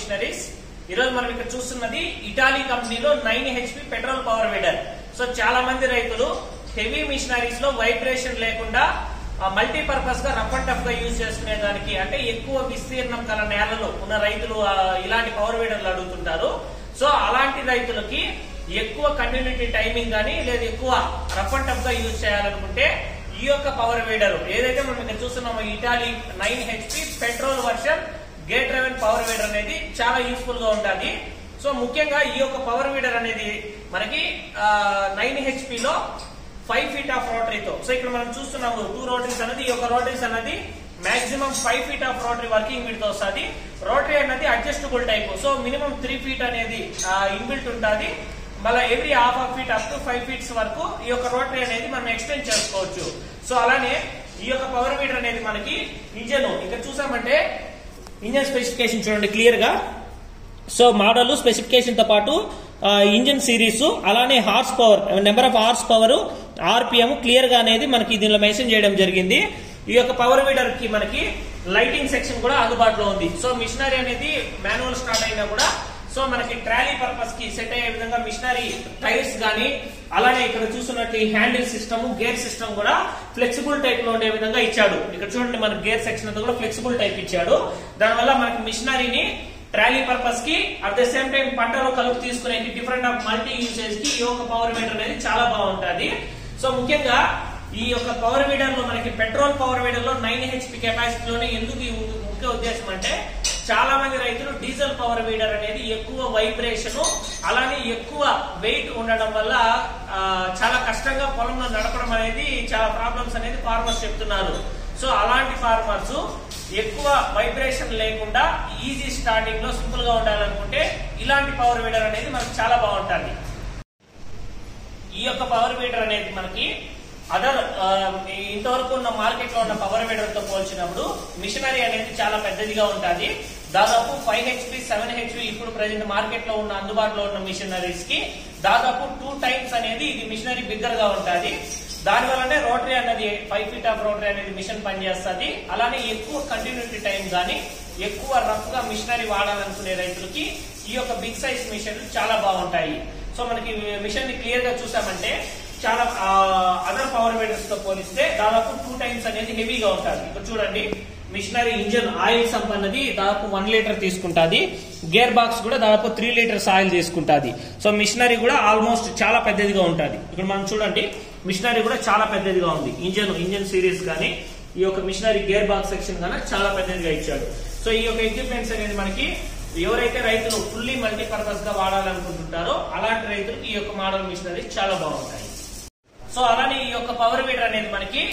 Machineries ఈ రోజు మనం ఇక్కడ చూస్తున్నది ఇటాలీ కంపెనీలో 9 HP petrol power weeder. So చాలా మంది రైతులు హెవీ మిషనరీస్ లో వైబ్రేషన్ లేకుండా మల్టీపర్పస్ గా రఫ్ అండ్ టఫ్ గా యూజ్ చేసుకునే దానికి అంటే ఎక్కువ విస్తీర్ణం గల నేలలో ఉన్న రైతులు ఇలాంటి పవర్ వీడర్లు అడుగుతుంటారు. సో అలాంటి రైతులకి ఎక్కువ కంటిన్యూటీ టైమింగ్ గానీ లేదా ఎక్కువ రఫ్ అండ్ టఫ్ గా యూజ్ చేయాలనుకుంటే ఈ యొక్క పవర్ వీడర్ ఏదైతే మనం ఇక్కడ చూస్తున్నామో ఇటాలీ 9 HP పెట్రోల్ వర్షన్ గేట్ డ్రైవెన్ పవర్ వీడర్ అనేది చాలా యూస్ఫుల్ గా ఉంటుంది. సో ముఖ్యంగా ఈ యొక్క పవర్ వీడర్ అనేది మనకి 9 HP లో 5 feet ఆఫ్ రోటరీతో. సో ఇక్కడ మనం చూస్తున్నాము 2 రోటరీస్ అనేది, ఈ యొక్క రోటరీస్ అనేది maximum 5 feet of rotary working width వస్తుంది. రోటరీ అనేది adjustable type. So minimum 3 feet అనేది ఇన్బిల్ట్ ఉంటుంది. మళ్ళీ every half feet up to 5 feet వరకు ఈ యొక్క రోటరీ అనేది మనం ఎక్స్టెండ్ చేసుకోవచ్చు. సో అలానే ఈ యొక్క పవర్ వీడర్ అనేది మనకి ఇంజన్ ఇక్కడ చూసామంటే ఇంజన్ స్పెసిఫికేషన్ చూడండి క్లియర్ గా. సో మోడల్ స్పెసిఫికేషన్ తో పాటు ఇంజన్ సిరీస్ అలానే horse power number of horse power RPM clear గా అనేది మనకి దీనిలో మెన్షన్ చేయడం జరిగింది. ఈ యొక్క పవర్ వీడర్ కి మనకి లైటింగ్ సెక్షన్ కూడా అందుబాటులో ఉంది. సో మిషనరీ అనేది మాన్యువల్ స్టార్ట్ అయినా కూడా సో మనకి ట్రాలీ పర్పస్ కి సెట్ అయ్యే విధంగా మిషనరీ టైర్స్ గానీ అలానే ఇక్కడ చూస్తున్నట్టు హ్యాండిల్ సిస్టమ్ గేర్ సిస్టమ్ కూడా ఫ్లెక్సిబుల్ టైప్ లో ఉండే విధంగా ఇచ్చాడు. ఇక్కడ చూడండి మనకి గేర్ సెక్షన్ అంతా కూడా ఫ్లెక్సిబుల్ టైప్ ఇచ్చాడు. దానివల్ల మనకి మిషనరీని ట్రాలీ పర్పస్ కి అట్ ద సేమ్ టైం పంటలో కలుపు తీసుకునే డిఫరెంట్ ఆఫ్ మల్టీ యూసేజ్ కి ఈ యొక్క పవర్ వీడర్ అనేది చాలా బాగుంటుంది. సో ముఖ్యంగా ఈ యొక్క పవర్ వీడర్ లో మనకి పెట్రోల్ పవర్ వీడర్ లో 9 HP కెపాసిటీలోనే ఎందుకు ఈ ముఖ్య ఉద్దేశం అంటే చాలా మంది రైతులు డీజిల్ పవర్ వీడర్ అనేది ఎక్కువ వైబ్రేషన్ అలానే ఎక్కువ వెయిట్ ఉండడం వల్ల చాలా కష్టంగా పొలంలో నడపడం అనేది చాలా ప్రాబ్లమ్స్ అనేది ఫార్మర్స్ చెప్తున్నారు. సో అలాంటి ఫార్మర్స్ ఎక్కువ వైబ్రేషన్ లేకుండా ఈజీ స్టార్టింగ్ లో సింపుల్ గా ఉండాలనుకుంటే ఇలాంటి పవర్ వీడర్ అనేది మనకి చాలా బాగుంటుంది. ఈ యొక్క పవర్ వీడర్ అనేది మనకి అదర్ ఇంతవరకు ఉన్న మార్కెట్ లో ఉన్న పవర్ వీడర్ తో పోల్చినప్పుడు మిషనరీ అనేది చాలా పెద్దదిగా ఉంటుంది. దాదాపు 5 HP 7 HP ఇప్పుడు ప్రెసెంట్ మార్కెట్ లో ఉన్న అందుబాటులో ఉన్న మిషనరీస్ కి దాదాపు 2 times అనేది ఇది మిషనరీ బిగ్గర్ గా ఉంటుంది. దానివల్లనే రోటరీ అనేది 5 feet ఆఫ్ రోటరీ అనేది మిషన్ పనిచేస్తుంది. అలానే ఎక్కువ కంటిన్యూటీ టైం గానీ ఎక్కువ రఫ్ గా మిషనరీ వాడాలనుకునే రైతులకి ఈ యొక్క బిగ్ సైజ్ మిషన్ చాలా బాగుంటాయి. సో మనకి మిషన్ ని క్లియర్ గా చూసామంటే చాలా అదర్ పవర్ వీడర్స్ తో పోలిస్తే దాదాపు 2 times అనేది హెవీగా ఉంటుంది. ఇప్పుడు చూడండి మిషనరీ ఇంజన్ ఆయిల్ సంప్ అన్నది దాదాపు 1 లీటర్ తీసుకుంటుంది. గేర్ బాక్స్ కూడా దాదాపు 3 లీటర్స్ ఆయిల్ తీసుకుంటుంది. సో మిషనరీ కూడా ఆల్మోస్ట్ చాలా పెద్దదిగా ఉంటుంది. ఇక్కడ మనం చూడండి మిషనరీ కూడా చాలా పెద్దదిగా ఉంది. ఇంజన్ సిరీస్ గానీ ఈ యొక్క మిషనరీ గేర్ బాక్స్ సెక్షన్ గానీ చాలా పెద్దదిగా ఇచ్చాడు. సో ఈ యొక్క ఎక్విప్మెంట్స్ అనేది మనకి ఎవరైతే రైతులు ఫుల్లీ మల్టీపర్పస్ గా వాడాలనుకుంటుంటారో అలాంటి రైతులకు ఈ యొక్క మోడల్ మిషనరీ చాలా బాగుంటాయి. సో అలానే ఈ యొక్క పవర్ వీడర్ అనేది మనకి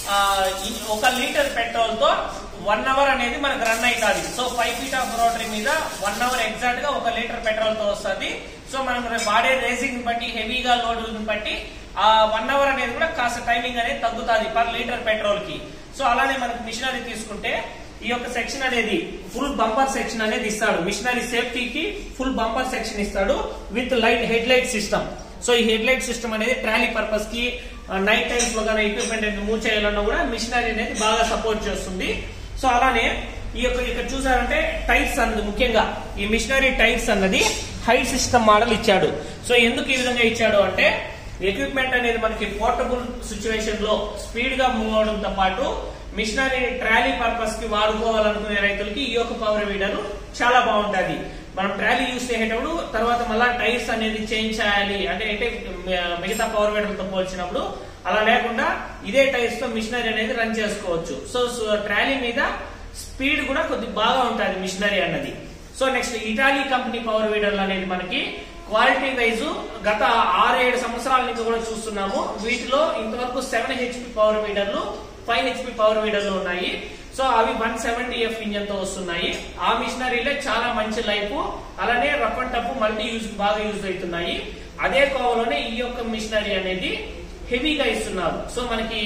1 లీటర్ పెట్రోల్ తో 1 hour అనేది మనకు రన్ అవుతుంది. సో 5 feet ఆఫ్ రోటరీ మీద 1 hour ఎగ్జాక్ట్ గా 1 లీటర్ పెట్రోల్ తో వస్తుంది. సో మనం వాడే రేసింగ్ బట్టి హెవీగా లోడ్ బట్టి 1 hour అనేది కూడా కాస్త టైమింగ్ అనేది తగ్గుతుంది పర్ లీటర్ పెట్రోల్ కి. సో అలానే మనకు మిషనరీ తీసుకుంటే ఈ యొక్క సెక్షన్ అనేది ఫుల్ బంపర్ సెక్షన్ అనేది ఇస్తాడు. మిషనరీ సేఫ్టీకి ఫుల్ బంపర్ సెక్షన్ ఇస్తాడు with head light system. So ఈ హెడ్ లైట్ సిస్టమ్ అనేది ట్రాలీ పర్పస్ కి నైట్ టైమ్స్ లో కానీ ఎక్విప్మెంట్ అనేది మూవ్ చేయాలన్నా కూడా మిషనరీ అనేది బాగా సపోర్ట్ చేస్తుంది. సో అలానే ఈ యొక్క ఇక్కడ చూసారంటే టైర్స్ అన్నది ముఖ్యంగా ఈ మిషనరీ టైర్స్ అన్నది హైట్ సిస్టమ్ మోడల్ ఇచ్చాడు. సో ఎందుకు ఈ విధంగా ఇచ్చాడు అంటే ఎక్విప్మెంట్ అనేది మనకి పోర్టబుల్ సిచ్యువేషన్ లో స్పీడ్ గా మూవ్ అవడంతో పాటు మిషనరీ ట్రాలీ పర్పస్ కి వాడుకోవాలనుకునే రైతులకి ఈ యొక్క పవర్ వీడర్ చాలా బాగుంటుంది. మనం ట్రాలీ యూజ్ చేసేటప్పుడు తర్వాత మళ్ళా టైర్స్ అనేది చేంజ్ చేయాలి అంటే మిగతా పవర్ వీడర్ తో పోల్చినప్పుడు అలా లేకుండా ఇదే టైర్స్ తో మిషనరీ అనేది రన్ చేసుకోవచ్చు. సో ట్రాలీ మీద స్పీడ్ కూడా కొద్దిగా బాగా ఉంటుంది మిషనరీ అన్నది. So next Italy company power వీడర్లు అనేది మనకి క్వాలిటీ వైజ్ గత 6-7 సంవత్సరాల నుంచి కూడా చూస్తున్నాము. వీటిలో ఇంతవరకు 7 HP పవర్ వీడర్లు 5 HP పవర్ వీడర్లు ఉన్నాయి. సో అవి 170F ఇంజన్ తో వస్తున్నాయి. ఆ మిషనరీలే చాలా మంచి లైఫ్ అలానే rough and tough multi use బాగా యూజ్ అవుతున్నాయి. అదే కోవలోనే ఈ యొక్క మిషనరీ అనేది హెవీగా ఇస్తున్నారు. సో మనకి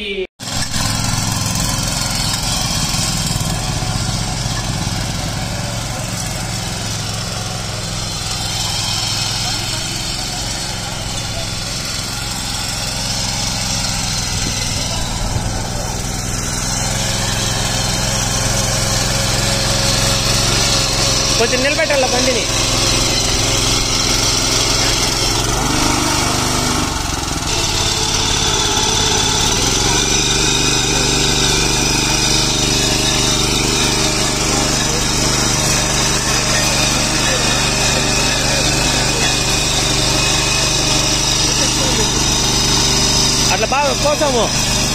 కొంచెం నిలబెట్టాల బండిని. అట్లా బాగా కోసము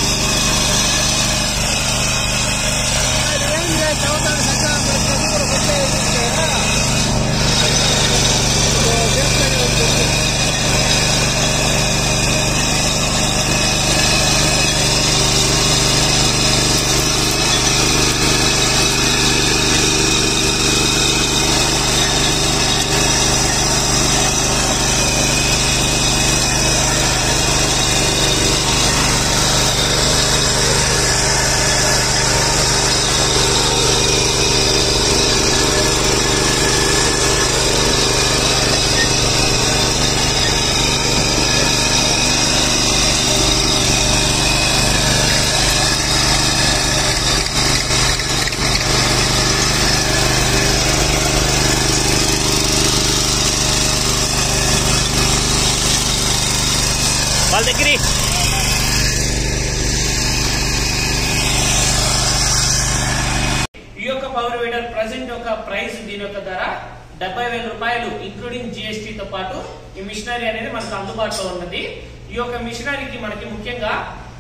వాళ్ళ దగ్గర ఈ యొక్క పవర్ వీడర్ ప్రెసెంట్ యొక్క ప్రైస్ దీని యొక్క ధర 70,000 రూపాయలు ఇంక్లూడింగ్ జిఎస్టీ తో పాటు ఈ మిషనరీ అనేది మనకు అందుబాటులో ఉన్నది. ఈ యొక్క మిషనరీకి మనకి ముఖ్యంగా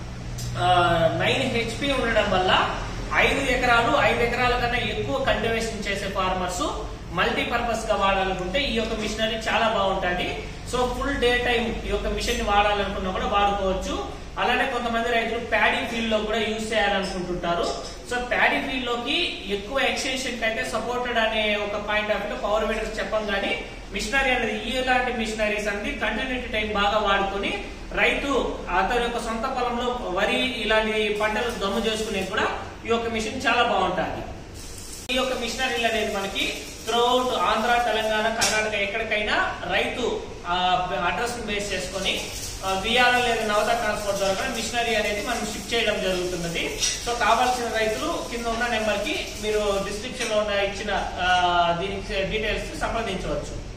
9 HP ఉండడం వల్ల 5 ఎకరాల కన్నా ఎక్కువ కల్టివేషన్ చేసే ఫార్మర్స్ మల్టీపర్పస్ గా వాడాలనుకుంటే ఈ యొక్క మిషనరీ చాలా బాగుంటుంది. సో ఫుల్ డే టైం ఈ యొక్క మిషన్ ని వాడాలనుకున్నా కూడా వాడుకోవచ్చు. అలానే కొంతమంది రైతులు ప్యాడీ ఫీల్డ్ లో కూడా యూజ్ చేయాలనుకుంటుంటారు. సో ప్యాడీ ఫీల్డ్ లోకి ఎక్కువ ఎక్స్టెన్షన్ అయితే సపోర్టెడ్ అనే ఒక point of view power weeders చెప్పం కానీ మిషనరీ అనేది ఇలాంటి మిషనరీస్ అనేది కంటిన్యూటీ టైం బాగా వాడుకొని రైతు అతని యొక్క సొంత పొలంలో వరి ఇలాంటి పంటలు దమ్ము చేసుకునే కూడా ఈ యొక్క మిషన్ చాలా బాగుంటుంది. ఈ యొక్క మిషనరీలు అనేది మనకి త్రూఅవుట్ ఆంధ్ర, తెలంగాణ, కర్ణాటక ఎక్కడికైనా రైతు అడ్రస్ ని బేస్ చేసుకుని విఆర్ఎల్ లేదా నవత ట్రాన్స్పోర్ట్ ద్వారా మిషనరీ అనేది మనం షిప్ చేయడం జరుగుతున్నది. సో కావాల్సిన రైతులు కింద ఉన్న నెంబర్ కి మీరు డిస్క్రిప్షన్ లో ఇచ్చిన దీనికి డీటెయిల్స్ సంప్రదించవచ్చు.